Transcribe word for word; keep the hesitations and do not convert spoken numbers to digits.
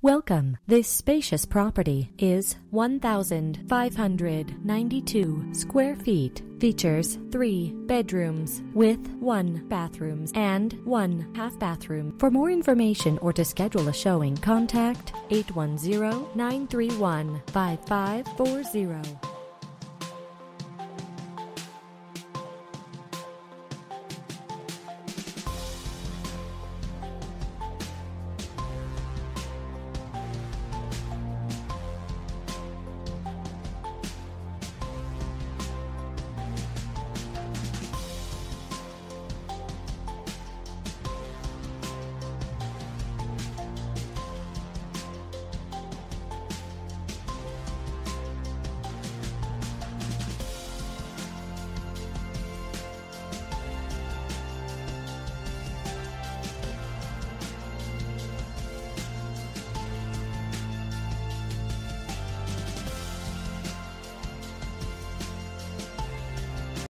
Welcome. This spacious property is one thousand five hundred ninety-two square feet. Features three bedrooms with one bathroom and one half bathroom. For more information or to schedule a showing, contact eight one zero, nine three one, five five four zero.